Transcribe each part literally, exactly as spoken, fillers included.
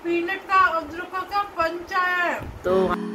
Peanut का अदरक का पंचा है। तो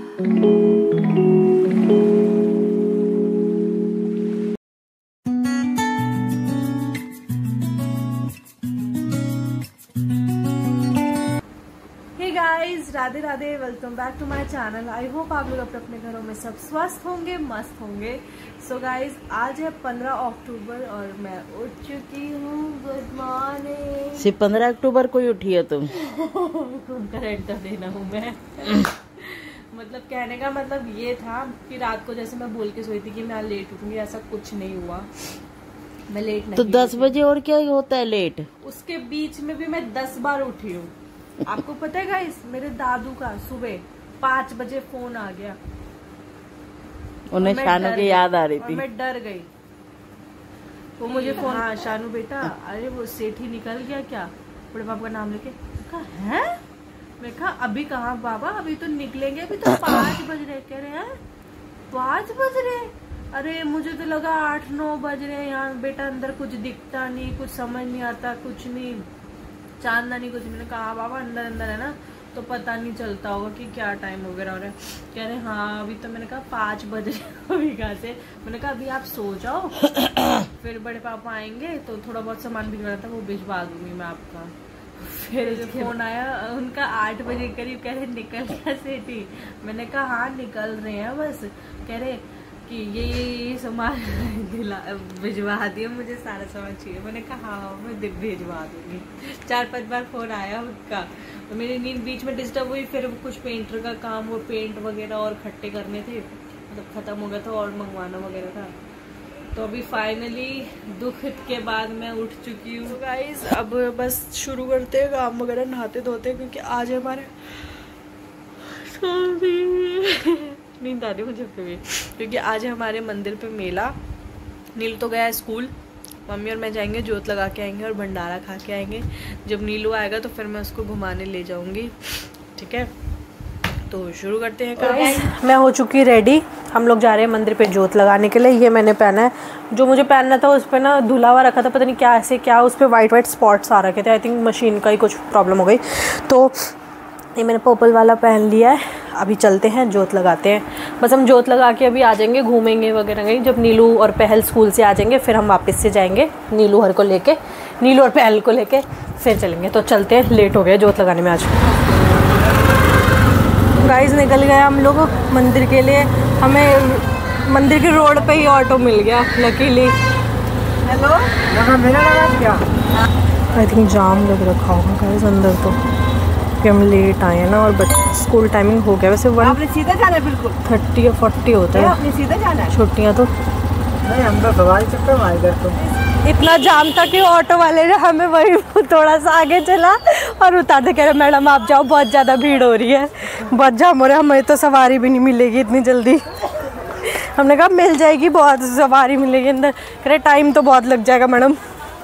guys, Radhe Radhe, welcome back to my channel. I hope आप लोग अपने अपने घरों में सब स्वस्थ होंगे, मस्त होंगे। सो so गाइस, आज है पंद्रह अक्टूबर और मैं उठ चुकी हूँ। Good morning. सिर्फ पंद्रह अक्टूबर को ही उठी है तुम? करेक्ट देना हूँ मैं। मतलब कहने का मतलब ये था कि रात को जैसे मैं बोल के सोई थी कि मैं लेट उठूंगी, ऐसा कुछ नहीं हुआ। मैं लेट नहीं। तो दस बजे और क्या होता है लेट? उसके बीच में भी मैं दस बार उठी हूँ। आपको पता है गाइस, मेरे दादू का सुबह पाँच बजे फोन आ गया। उन्हें शानू की याद आ रही थी। मैं डर गई। वो मुझे फोन, हाँ शानू बेटा, अरे वो सेठी निकल गया क्या? बड़े बाबा का नाम लेके कहा है। मैं कहा अभी कहाँ बाबा, अभी तो निकलेंगे, अभी तो पाँच बज रहे। कह रहे हैं पाँच बज रहे? अरे मुझे तो लगा आठ नौ बज रहे। यहाँ बेटा अंदर कुछ दिखता नहीं, कुछ समझ नहीं आता, कुछ नहीं, चांदना नहीं, कुछ। मैंने कहा बाबा अंदर अंदर है ना, तो पता नहीं चलता होगा कि क्या टाइम वगैरह हो रहा है। कह रहे हाँ अभी तो। मैंने कहा पाँच बज रहे अभी कहाँ से। मैंने कहा अभी आप सो जाओ, फिर बड़े पापा आएंगे तो थोड़ा बहुत सामान भिजवाना था, वो भिजवा दूंगी मैं आपका। फिर जो फोन आया उनका आठ बजे करीब, कह रहे निकल गया सेठी। मैंने कहा हाँ निकल रहे हैं बस। कह रहे कि ये ये ये सामान दिला भिजवा दिया, मुझे सारा सामान चाहिए। मैंने कहा हाँ मैं भिजवा दूंगी। चार पांच बार फोन आया उनका, तो मेरी नींद बीच में डिस्टर्ब हुई। फिर कुछ पेंटर का काम, वो पेंट वगैरह और खट्टे करने थे, मतलब खत्म हो गया था और मंगवाना वगैरह था। तो अभी फाइनली दुख के बाद मैं उठ चुकी हूँ। गाइस अब बस शुरू करते हैं काम वगैरह, नहाते धोते, क्योंकि आज हमारे नींद आ रही मुझे भी, क्योंकि आज है हमारे मंदिर पे मेला। नीलू तो गया है स्कूल, मम्मी और मैं जाएंगे, जोत लगा के आएंगे और भंडारा खा के आएंगे। जब नीलू आएगा तो फिर मैं उसको घुमाने ले जाऊंगी, ठीक है। तो शुरू करते हैं काम। मैं हो चुकी रेडी, हम लोग जा रहे हैं मंदिर पे जोत लगाने के लिए। ये मैंने पहना है, जो मुझे पहनना था उस पर ना धुला हुआ रखा था, पता नहीं क्या ऐसे क्या उस पर वाइट वाइट स्पॉट्स आ रखे थे। आई थिंक मशीन का ही कुछ प्रॉब्लम हो गई, तो ये मैंने पर्पल वाला पहन लिया है। अभी चलते हैं, जोत लगाते हैं। बस हम जोत लगा के अभी आ जाएंगे, घूमेंगे वगैरह कहीं। जब नीलू और पहल स्कूल से आ जाएंगे फिर हम वापस से जाएंगे नीलू हर को लेके, नीलू और पहल को लेके फिर चलेंगे। तो चलते हैं, लेट हो गया जोत लगाने में आज। गाइस निकल गए हम लोग मंदिर के लिए। हमें मंदिर के रोड पे ही ऑटो मिल गया लकीली। हेलो, मेरा लगा क्या? आई थिंक जाम लग रखा होगा गाइस अंदर, तो कि हम लेट आए हैं ना, और स्कूल टाइमिंग हो गया। वैसे वन आपने सीधा जाना है, बिल्कुल थर्टी या फोर्टी होता है, आपने सीधा जाना है। छुट्टियाँ तो नहीं, हम तो सवारी चक्कर में इधर तो इतना जाम था कि ऑटो वाले ने हमें वही थोड़ा सा आगे चला और उतारते, कह रहे मैडम आप जाओ, बहुत ज़्यादा भीड़ हो रही है, बहुत जाम हो रहा है, हमें तो सवारी भी नहीं मिलेगी इतनी जल्दी। हमने कहा मिल जाएगी, बहुत सवारी मिलेगी अंदर। कह रहे टाइम तो बहुत लग जाएगा मैडम।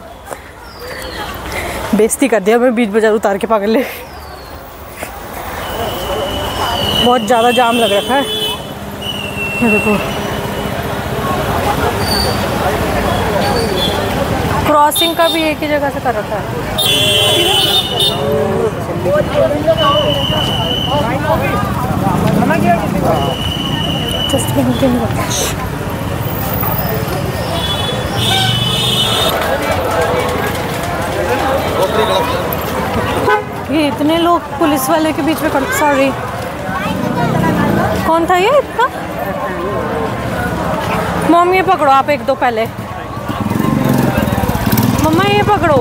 बेइज्जती कर दिया हमें बीच बाजार उतार के पागल ले। बहुत ज़्यादा जाम लग रखा है, ये देखो। क्रॉसिंग का भी एक ही जगह से कर रखा है। ये इतने लोग पुलिस वाले के बीच में कर, सॉरी कौन था ये इतना? मम्मी ये पकड़ो आप, एक दो पहले। मम्मा ये पकड़ो,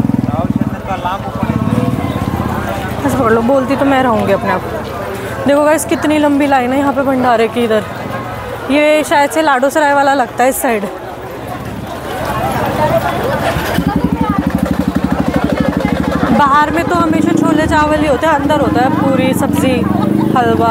ऐसे पकड़ लो। बोलती तो मैं रहूँगी अपने आप। देखो गाइस कितनी लंबी लाइन है यहाँ पे भंडारे की। इधर ये शायद से लाडो सराय वाला लगता है इस साइड। बाहर में तो हमेशा छोले चावल ही होते हैं, अंदर होता है पूरी सब्जी, हलवा।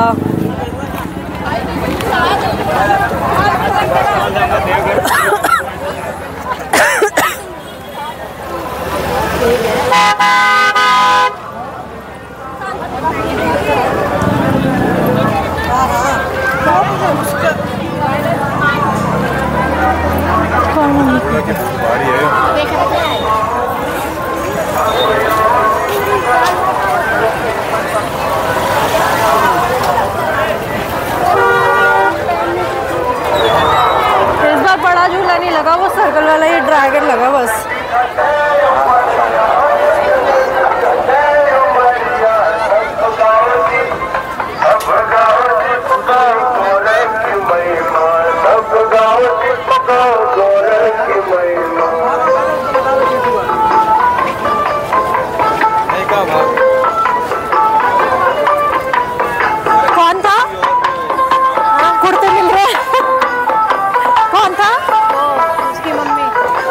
कौन था? कुर्ते मिल रहे कौन था? उसकी मम्मी,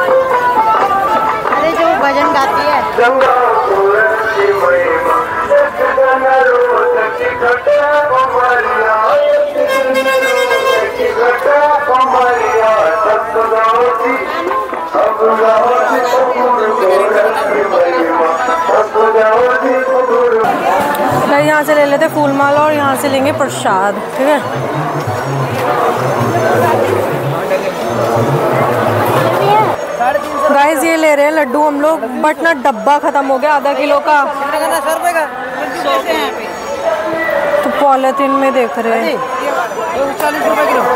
अरे जो भजन गाती है। यहाँ से ले लेते फूल माला और यहाँ से लेंगे प्रसाद, ठीक है। गाइस ये ले रहे हैं लड्डू हम लोग, बट ना डब्बा खत्म हो गया आधा किलो का, तो पॉलिथीन में देख रहे हैं चालीस रुपए किलो।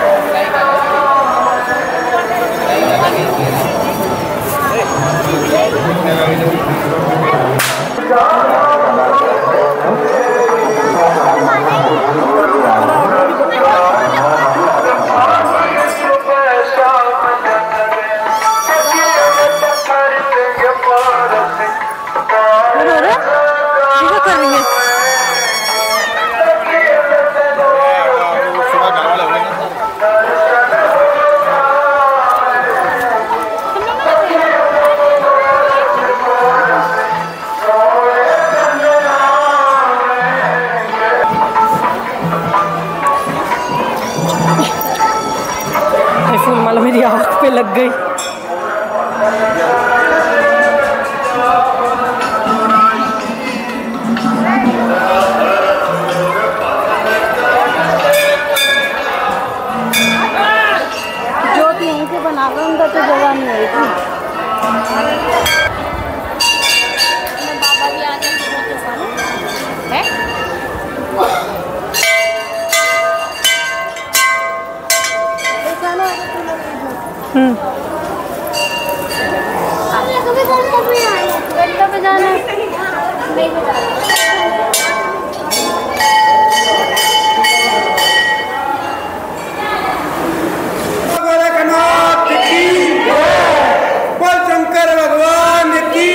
फूल माला मेरी आँख पे लग गई। ज्योत यहीं से बना लो, उनका तो जगह नहीं है इतनी। हम्म शंकर भगवान की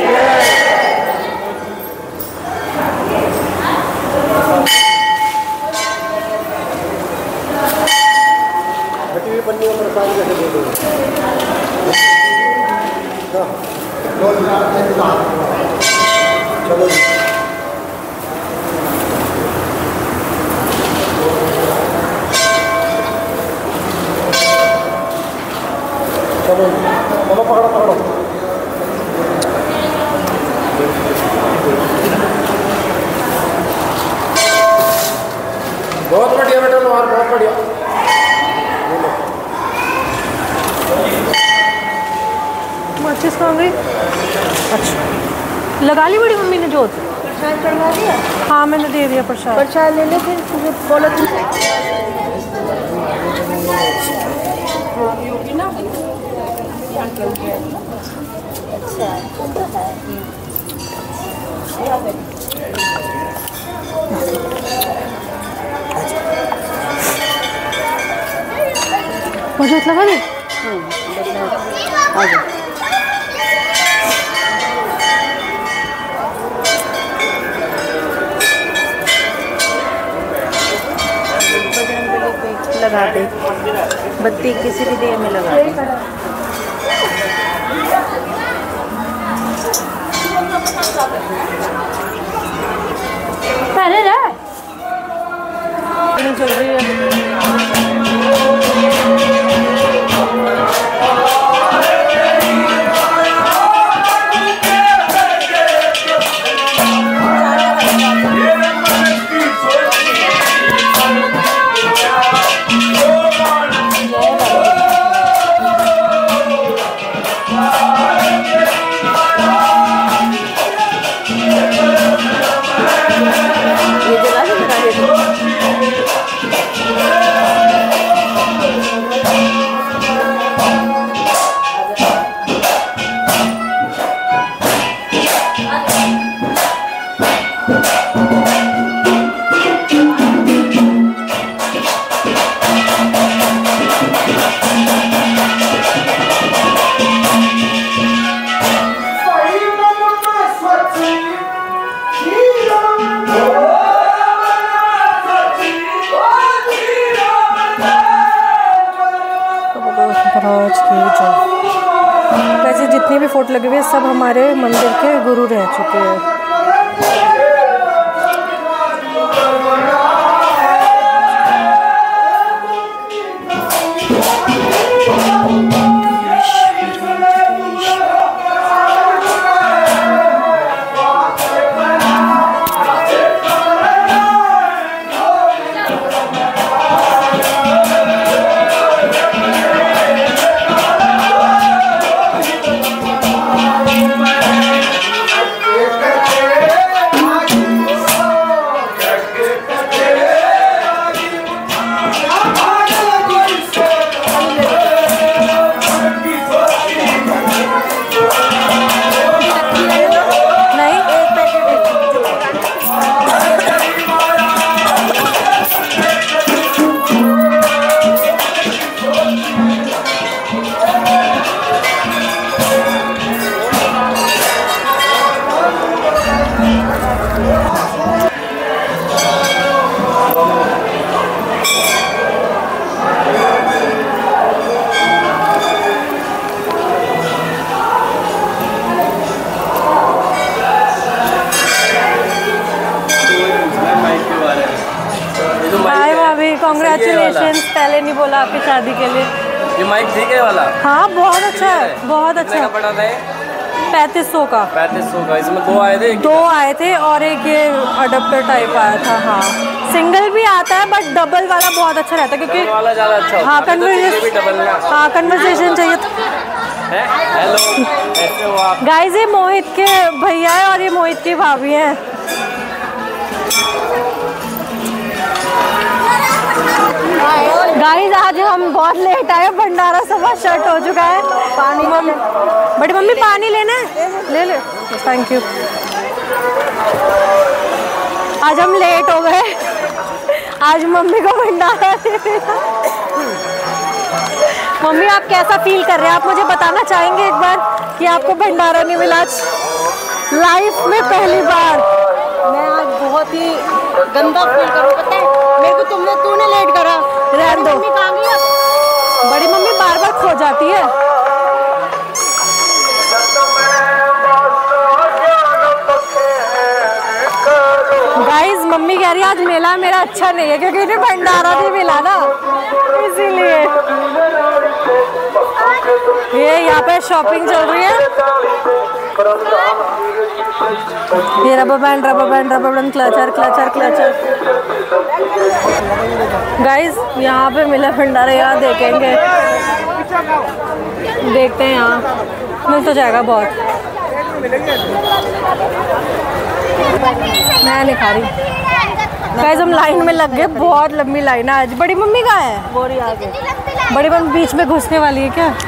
पन्नी में प्रसाद कैसे दे दो? चलो जी। चलो चलो पकड़ो पकड़ो। बहुत बढ़िया बेटा लोहार, बहुत बढ़िया। माचिस कहाँ गई? अच्छा लगा ली बड़ी मम्मी ने जोत? प्रसाद चढ़वा दिया? हाँ मैंने दे दिया प्रसाद। प्रसाद ले ले फिर तुझे बोलो तुझे अच्छा तो है। मुझे लगा दी। लगा दे बत्ती किसी भी दिए में लगा दे। पहले रहा चल रही है। जितनी भी फोटो लगे हुए सब हमारे मंदिर के गुरु रह चुके हैं। कॉन्ग्रेचुलेशन, पहले नहीं बोला आपकी शादी के लिए। ये माइक ठीक है वाला? हाँ बहुत अच्छा है, बहुत अच्छा है। पड़ा था पैंतीस सौ का। पैंतीस सौ का। इसमें दो आए थे? दो आए थे और एक ये अडप्टर टाइप आया था। हाँ सिंगल भी आता है बट डबल वाला बहुत अच्छा रहता है क्योंकि वाला ज़्यादा अच्छा होता है। हाँ कन्वर्सेशन, हाँ कन्वर्सेशन चाहिए। हेलो, कैसे हो आप? गाइस ये मोहित के भैया है और ये मोहित की भाभी है। गाइस आज हम बहुत लेट आए, भंडारा सवा शर्ट हो चुका है। पानी मम्मी, बड़ी मम्मी पानी लेना है? ले ले, थैंक यू। आज हम लेट हो गए, आज मम्मी को भंडारा नहीं मिला। मम्मी आप कैसा फील कर रहे हैं? आप मुझे बताना चाहेंगे एक बार कि आपको भंडारा नहीं मिला आज लाइफ में पहली बार? मैं आज बहुत ही गंदा फील कर रहा हूँ, पता है मेरे को। तुमने तूने लेट करा, रहने दो। मम्मी कहाँ गई अब? बड़ी मम्मी बार बार खो जाती है। गाइस मम्मी कह रही है आज मेला मेरा अच्छा नहीं है क्योंकि इन्हें भंडारा नहीं मिला ना, इसीलिए। ये यहाँ पे शॉपिंग चल रही है। ये rubber band rubber band rubber band clutcher clutcher clutcher. Guys यहाँ पे मिला भंडारा, यहाँ देखेंगे, देखते हैं यहाँ मिल तो जाएगा बहुत। मैं नहीं खा रही। गाइस हम लाइन में लग गए, बहुत लंबी लाइन है आज। बड़ी मम्मी कहाँ है? बोरी आगे। बड़ी मम्मी बीच में घुसने वाली है क्या?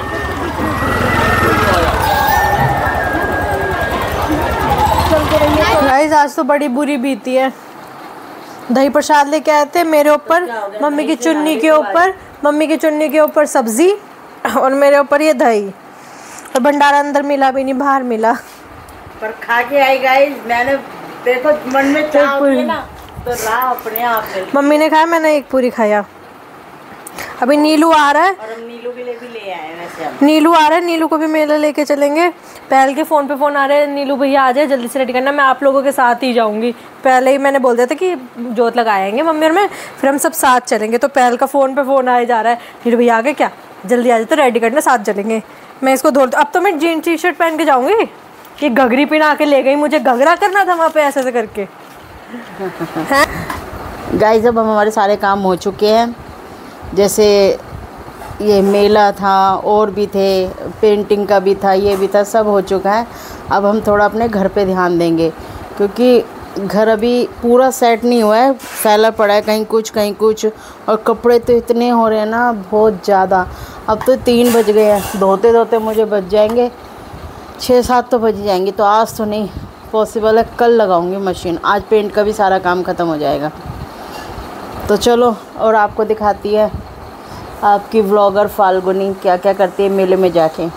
गाइस आज तो बड़ी बुरी बीती है। दही प्रसाद लेके आए थे मेरे ऊपर, मम्मी की चुन्नी के ऊपर, मम्मी की चुन्नी के ऊपर सब्जी और मेरे ऊपर ये दही। और भंडारा अंदर मिला भी नहीं, बाहर मिला। पर खा के आई गाइस, मैंने देखो मन में चाह होती है ना तो रहा अपने आप। मम्मी ने खाया, मैंने एक पूरी खाया। अभी नीलू आ रहा है और हम नीलू के लिए भी ले आए हैं वैसे हम। नीलू आ रहा है, नीलू को भी मेला लेके चलेंगे। पहल के फ़ोन पे फ़ोन आ रहे हैं, नीलू भैया आ जाए जल्दी से रेडी करना, मैं आप लोगों के साथ ही जाऊंगी। पहले ही मैंने बोल दिया था कि जोत लगाएंगे मम्मी और मैं, फिर हम सब साथ चलेंगे। तो पहल का फ़ोन पे फ़ोन आए जा रहा है, नीलू भैया आ गए क्या, जल्दी आ जाए तो रेडी करना, साथ चलेंगे। मैं इसको धो, अब तो मैं जीन टी शर्ट पहन के जाऊँगी कि घघरी पहना के ले गई, मुझे घघरा करना था वहाँ पर ऐसे ऐसे करके। गाइस अब हमारे सारे काम हो चुके हैं, जैसे ये मेला था और भी थे, पेंटिंग का भी था, ये भी था, सब हो चुका है। अब हम थोड़ा अपने घर पे ध्यान देंगे क्योंकि घर अभी पूरा सेट नहीं हुआ है, फैला पड़ा है, कहीं कुछ कहीं कुछ। और कपड़े तो इतने हो रहे हैं ना बहुत ज़्यादा। अब तो तीन बज गए हैं, धोते धोते मुझे बज जाएंगे छः सात तो बज जाएंगे। तो आज तो नहीं पॉसिबल है, कल लगाऊंगी मशीन। आज पेंट का भी सारा काम ख़त्म हो जाएगा। तो चलो और आपको दिखाती है आपकी व्लॉगर फाल्गुनी क्या क्या करती है मेले में जाके।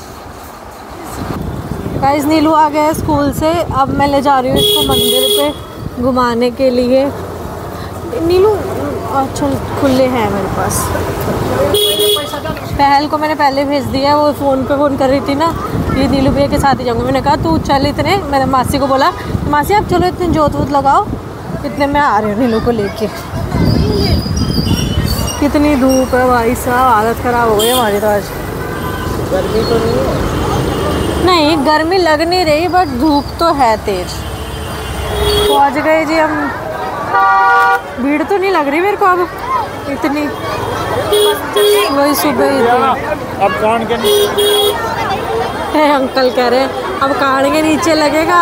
गाइस नीलू आ गया है स्कूल से, अब मैं ले जा रही हूँ इसको मंदिर पे घुमाने के लिए। नीलू अच्छा खुले हैं मेरे पास। पहल को मैंने पहले भेज दिया, वो फ़ोन पे फ़ोन कर रही थी ना ये नीलू भैया के साथ ही जाऊँगी। मैंने कहा तू चल, इतने मैंने मासी को बोला मासी आप चलो इतने जोत वोत लगाओ, इतने मैं आ रही हूँ नीलू को लेके। कितनी धूप है भाई साहब, हालत ख़राब हो गई हमारी तो आज। गर्मी तो नहीं है? नहीं गर्मी लग नहीं रही बट धूप तो है तेज। पहुँच गए जी हम। भीड़ तो नहीं लग रही मेरे को अब इतनी, वही सुबह ही थी। अब कान के है अंकल कह रहे हैं अब कान के नीचे लगेगा।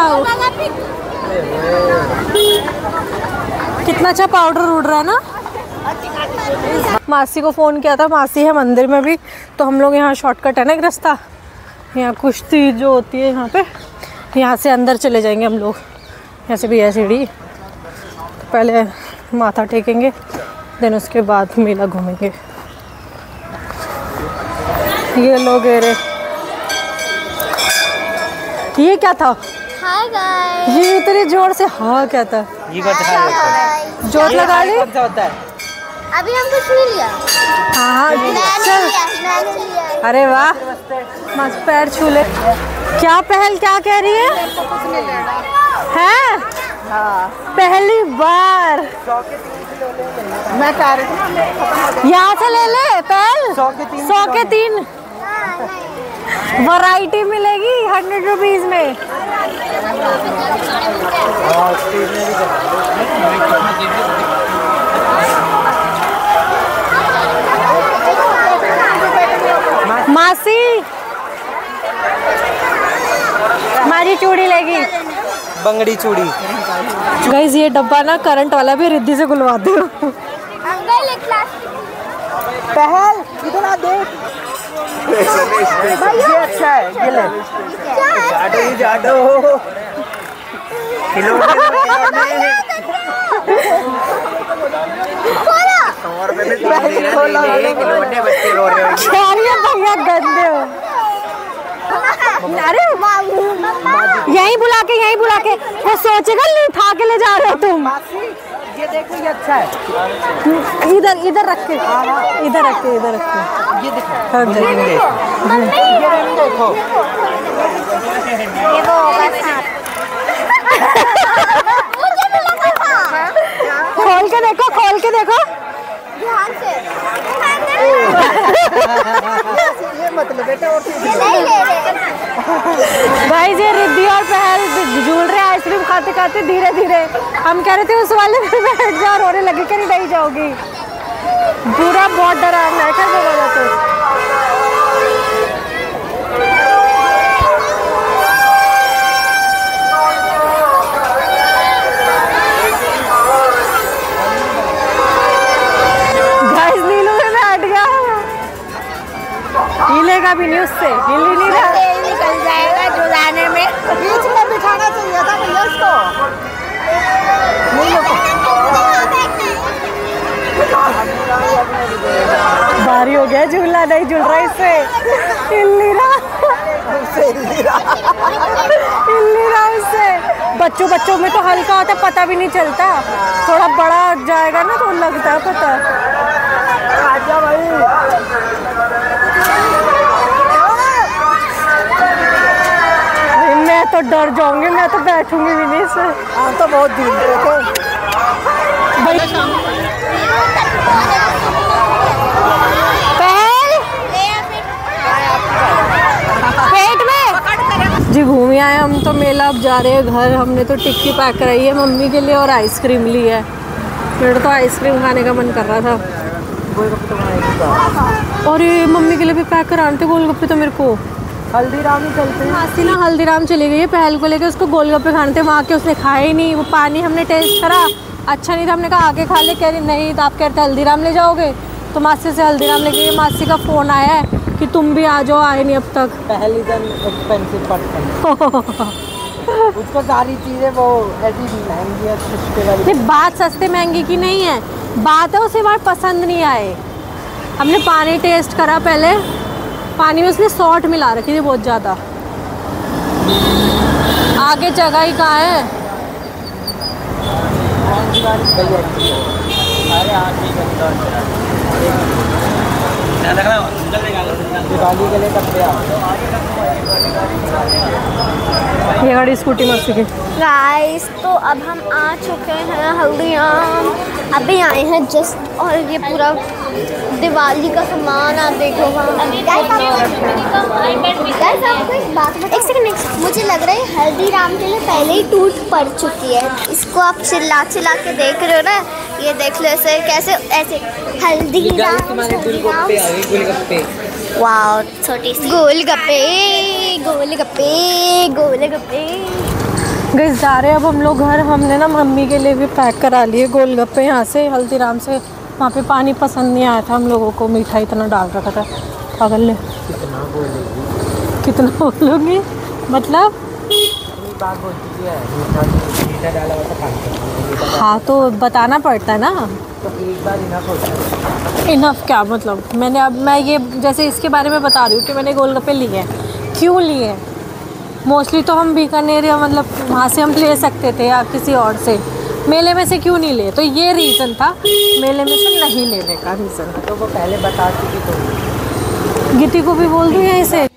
कितना अच्छा पाउडर उड़ रहा है ना। मासी को फ़ोन किया था, मासी है मंदिर में भी, तो हम लोग यहाँ शॉर्टकट है ना एक रास्ता, यहाँ कुश्ती जो होती है यहाँ पे, यहाँ से अंदर चले जाएंगे हम लोग। यहाँ से भी है सीढ़ी, तो पहले माथा टेकेंगे देन उसके बाद मेला घूमेंगे। ये लोग एरे, ये क्या था? Hi guys. ये इतनी जोर से हाँ क्या था? ये कौन सा है? जोत लगा ली? कौन सा होता है? अभी हम कुछ नहीं लिया। हाँ हाँ मैंने चल। लिया, मैंने लिया। अरे वाह, मस्त पैर छू ले। क्या पहल क्या कह रही है? हैं? पहली बार मैं कह रही थी यहाँ से ले ले पहल। सौ के तीन सौ के तीन वैरायटी मिलेगी हंड्रेड रुपीज में। मासी हमारी चूड़ी लेगी, बंगड़ी चूड़ी। गाइस ये डब्बा ना करंट वाला भी, रिद्धि से खुलवाती हूँ। अंकल एक प्लास्टिक पहल इतना देख, ये अच्छा है, ये ले। जाडो ये जाडो भैया गंदे हो। अरे यहीं बुला के यहीं बुला के वो सोचेगा नहीं था के ले जा रहे हो तुम। ये देखो ये अच्छा है। इधर इधर रख के, इधर रख के, इधर रख के। ये देखो, हाँ, देखो। ये देखो। ये वो बस खोल के देखो, खोल के देखो। ध्यान से ये मतलब बेटा और नहीं ले रहे। भाई ये रिद्धि और पहल झूल रहे आइसक्रीम खाते खाते धीरे धीरे। हम कह रहे थे उस वाले में बैठ जाओ, रोने लगे कि नहीं जाओगी। पूरा बहुत डरावना है क्या जगह तो। हिलेगा भी नहीं उससे, हिल ही नहीं रहा। तेल निकल जाएगा जुलाने में। बीच में बिठाना चाहिए था भैया उसको। भारी हो गया झूला, नहीं झूल रहा इससे, हिल नहीं रहा, हिल नहीं रहा इससे। बच्चों बच्चों में तो हल्का होता, पता भी नहीं चलता। थोड़ा बड़ा जाएगा ना तो लगता है पता। आजा भाई। मैं तो डर जाऊंगी, मैं तो बैठूंगी भी नहीं इसमें। हाँ तो बहुत दिन थे पेट में जी। घूम आए हम तो मेला, अब जा रहे हैं घर। हमने तो टिक्की पैक कराई है मम्मी के लिए और आइसक्रीम ली है। मेरा तो आइसक्रीम खाने का मन कर रहा था। और ये मम्मी के लिए भी पैक कराने थे गोलगप्पे, तो मेरे को हल्दीराम ही चलते हैं। मासी ना हल्दीराम चली गई है पहल को लेके, उसको गोलगप्पे खाने थे। वहाँ के उसने खाए ही नहीं। वो पानी हमने टेस्ट करा, अच्छा नहीं था। हमने कहा आगे खा ले, कह रही नहीं, तो आप कहते हल्दीराम ले जाओगे, तो मासी से हल्दीराम ले गई। मासी का फ़ोन आया है कि तुम भी आ जाओ, आए नहीं अब तक। पहली दिन एक्सपेंसिव पर्सन उसको सारी चीज़ें वो ऐसी महंगी है, सस्ते वाली। नहीं, बात सस्ते महंगी की नहीं है, बात है उसे हमारे पसंद नहीं आए। हमने पानी टेस्ट करा पहले, पानी में उसने सॉल्ट मिला रखी थी बहुत ज़्यादा। आगे जगह ही कहाँ है। दिवाली के लिए कपड़े आ ये गाड़ी स्कूटी मत सीखे। गाइस तो अब हम आ चुके हैं हल्दीराम, अभी आए हैं जस्ट, और ये पूरा दिवाली का सामान आप देखो। एक सेकंड, मुझे लग रहा है हल्दीराम के लिए पहले ही टूट पड़ चुकी है। इसको आप चिल्ला चिल्ला के देख रहे हो ना, ये देख लो ऐसे कैसे ऐसे हल्दीराम वाह, छोटी सी गोलगप्पे गोलगप्पे गोलगप्पे। गैस जा रहे हैं अब हम लोग घर। हमने ना मम्मी के लिए भी पैक करा लिए गोलगप्पे यहाँ से हल्दीराम से। वहाँ पे पानी पसंद नहीं आया था हम लोगों को, मीठा इतना डाल रखा था पागल ने। कितना बोलेगी कितना बोलोगी मतलब बात बोलती है मीठा डाला हुआ था। हाँ तो बताना पड़ता है ना, तो एक बार इनफ होता है। इनफ क्या मतलब? मैंने अब मैं ये जैसे इसके बारे में बता रही हूँ कि मैंने गोलगप्पे लिए हैं, क्यों लिए हैं। मोस्टली तो हम बीकानेर या मतलब वहाँ से हम ले सकते थे या किसी और से, मेले में से क्यों नहीं ले, तो ये रीज़न था मेले में से नहीं लेने का रीज़न। तो वो पहले बता चुकी तो गिट्टी को भी बोल दूँ या इसे।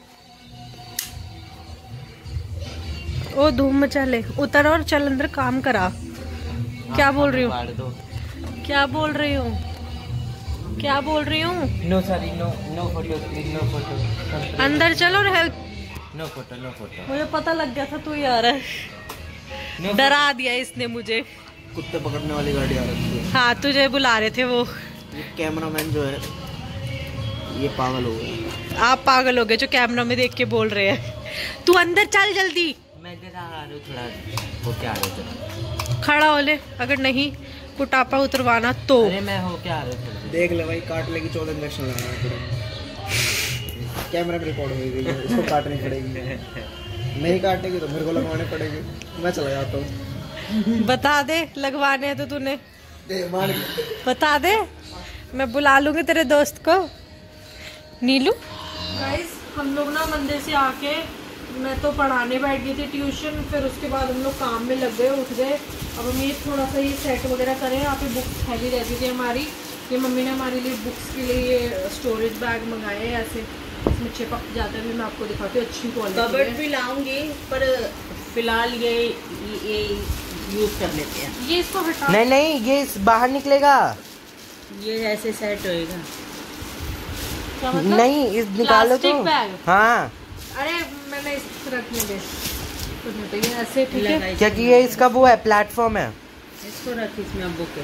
ओ धूम मचा ले, उतर और चल अंदर काम करा। क्या बोल रही हूँ क्या बोल रही हूँ क्या बोल रही हूँ no sorry no no photo no photo अंदर चलो और help. No photo no photo मुझे पता लग गया था तू ही आ रहा है, डरा दिया इसने मुझे। कुत्ते पकड़ने वाली गाड़ी आ रही है। हाँ तुझे बुला रहे थे वो। ये कैमरामैन जो है ये पागल हो गया। आप पागल हो गए जो कैमरा में देख के बोल रहे हैं। तू अंदर चल जल्दी। मैं इधर आ रहा हूँ थोड़ा हो क्या आ रहा खड़ा हो ले, अगर नहीं कुटापा उतरवाना तो। अरे मैं हो क्या आ रहा हूँ देख ले भाई, काट लेगी चौदह इंजेक्शन लगाना कैमरा में रिकॉर्ड हो गई है, इसको काटनी पड़ेगी। नहीं काटेगी तो मेरे को लगवाने पड़ेगी। मैं चला जाता हूँ। बता दे लगवाने हैं तो तूने दे मान बता दे, मैं बुला लूंगी तेरे दोस्त को नीलू। गाइस हम लोग ना मंदिर से आके मैं तो पढ़ाने बैठ गई थी ट्यूशन, फिर उसके बाद हम लोग काम में लग गए, उठ गए। अब हम ये थोड़ा सा ये सेट वगैरह करें। यहाँ पे बुक्स हैवी रहती थी हमारी, ये मम्मी ने हमारे लिए बुक्स के लिए ये स्टोरेज बैग मंगाए हैं, ऐसे इसमें चिपक जाता है। मैं आपको दिखाती हूँ, अच्छी क्वालिटी कबर्ड भी लाऊंगी पर फिलहाल ये ये यूज कर लेते हैं। ये इसको हटा, नहीं नहीं ये बाहर निकलेगा, ये ऐसे सेट होएगा। क्या मतलब? नहीं इस निकालो तो प्लास्टिक बैग। हाँ अरे मैंने इस रखने दे तो ये ऐसे ठीक है, क्योंकि ये इसका वो है प्लेटफॉर्म है। इसको रख, इसमें अब बुक है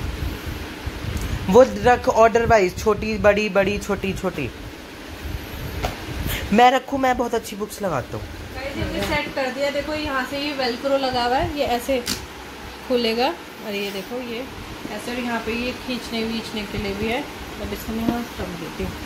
वो रख ऑर्डर वाइज, छोटी बड़ी बड़ी छोटी छोटी। मैं रखूँ, मैं बहुत अच्छी बुक्स लगाता हूँ। सेट कर दिया। देखो यहाँ से ये वेलक्रो लगा हुआ है, ये ऐसे खुलेगा और ये देखो ये ऐसे, और यहाँ पे ये खींचने वींचने के लिए भी है। अब इसको मैं यहाँ रख देती हूँ।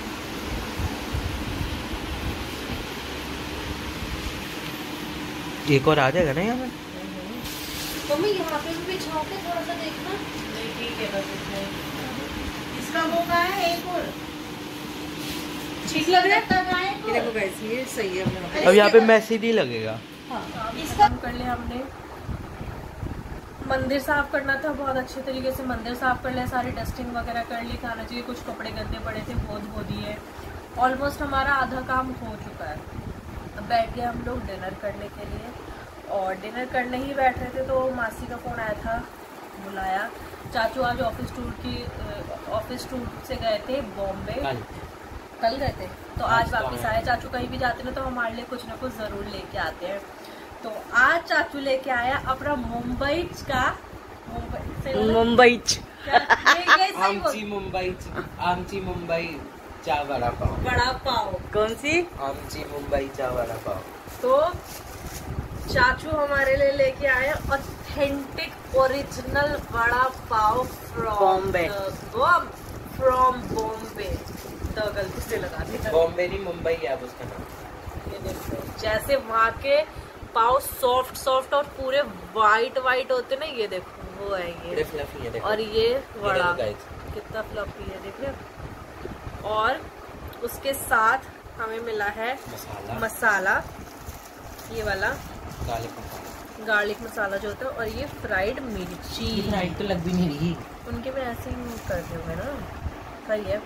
एक और आ जाएगा ना यहाँ में। मम्मी यहाँ पे भी बिछाओ के थोड़ा सा देखना। ठीक है बस इसमें इसका वो का है एक और ठीक लग रहा है। ये देखो गाइस ये सही है अपना। अब यहाँ पे मैसेज ही लगेगा। हाँ इसका कर लिया हमने। मंदिर साफ करना था, बहुत अच्छे तरीके से मंदिर साफ कर लिया, सारी डस्टिंग वगैरह कर ली, खाना चाहिए, कुछ कपड़े गंदे पड़े थे वो धो दिए। ऑलमोस्ट हमारा आधा काम हो चुका है। अब बैठ गए हम लोग डिनर करने के लिए, और डिनर करने ही बैठ रहे थे तो मासी का फ़ोन आया था, बुलाया। चाचू आज ऑफिस टूर की ऑफिस टूर से गए थे बॉम्बे, कल गए थे, तो आज वापस आए। चाचू कहीं भी जाते ना तो हमारे लिए कुछ ना कुछ ज़रूर लेके आते हैं। तो आज चाचू लेके आया अपना मुंबई का मुंबई आमची मुंबई आमची मुंबई चा वड़ा पाव। बड़ा पाव। कौन सी? आमची मुंबई चा वड़ा पाव। तो चाचू हमारे लिए लेके आए authentic original vada pav from Bombay. From Bombay. तो गलती से लगा दी बॉम्बे नहीं मुंबई है अब उसका नाम। ये देखो जैसे वहाँ के पाव सॉफ्ट सॉफ्ट और पूरे वाइट वाइट होते ना, ये देखो वो है ये। फ्लफी है देखो। और ये वड़ा ये कितना फ्लफी है देख रहे हो। और उसके साथ हमें मिला है मसाला मसाला ये वाला गार्लिक मसाला गार्लिक मसाला जो होता है, और ये फ्राइड मिर्ची। फ्राइड तो लग भी नहीं रही। उनके में ऐसे ही करते होंगे ना, सही है।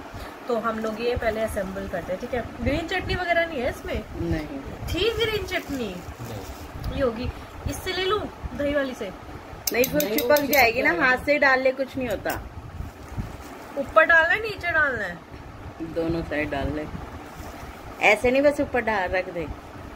तो हम लोग ये पहले असेंबल करते हैं, ठीक है। ग्रीन चटनी वगैरह नहीं है इसमें? नहीं। थी ग्रीन चटनी ये होगी। इससे ले लूं दही वाली से? नहीं, फिर चिपक जाएगी ना, हाथ से डाल ले, कुछ नहीं होता। ऊपर डालना है नीचे डालना है? दोनों साइड डाल ले, ऐसे नहीं, बस ऊपर डाल रख दे।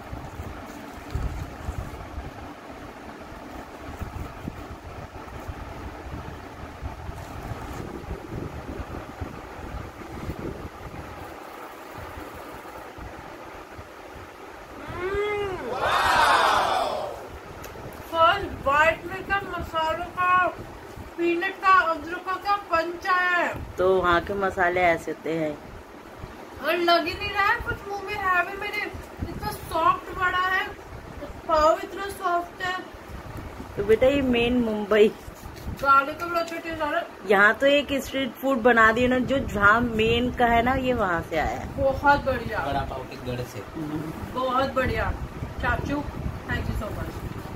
वाइट में का मसालों का, पीनट का, अदरक का क्या पंच है। तो वहाँ के मसाले ऐसे होते हैं। और लग ही नहीं रहा है कुछ मुंह में है भी मेरे। इतना सॉफ्ट बड़ा है, पाव इतना सॉफ्ट है। तो बेटा ये मेन मुंबई, गार्लिक का बड़ा अच्छा टेस्ट आ रहा है। यहाँ तो एक स्ट्रीट फूड बना दिया ना, जो जहाँ मेन का है ना, ये वहाँ से आया है। बहुत बढ़िया, बड़ा पाव के गढ़ से। बहुत बढ़िया चाचू, thank you so much.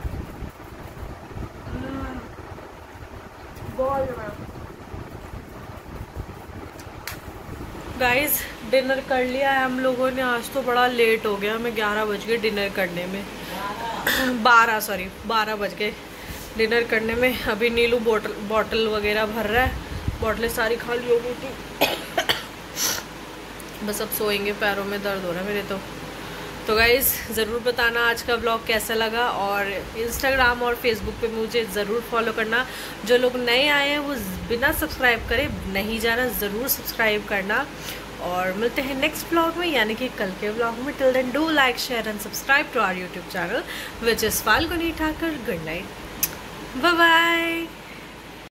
Guys dinner कर लिया है हम लोगों ने। आज तो बड़ा लेट हो गया, हमें ग्यारह बज गए डिनर करने में, बारह सॉरी बारह बज गए डिनर करने में। अभी नीलू बोतल बॉटल वगैरह भर रहा है, बॉटलें सारी खाली हो गई थी। बस अब सोएंगे, पैरों में दर्द हो रहा है मेरे तो। तो गाइज़ ज़रूर बताना आज का व्लॉग कैसा लगा, और इंस्टाग्राम और फेसबुक पे मुझे ज़रूर फॉलो करना। जो लोग नए आए हैं वो बिना सब्सक्राइब करे नहीं जाना, ज़रूर सब्सक्राइब करना। और मिलते हैं नेक्स्ट व्लॉग में, यानी कि कल के व्लॉग में। Till then do like share and subscribe to our YouTube channel which is Falguni Thakar. Good night, bye bye.